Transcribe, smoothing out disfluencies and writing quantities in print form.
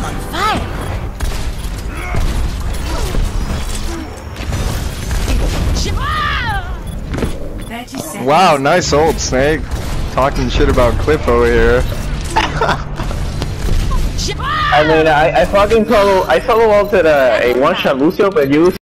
on fire! Wow, nice ult, Snake. Talking shit about Cliff over here. I mean, I fucking solo ulted a one-shot Lucio, but you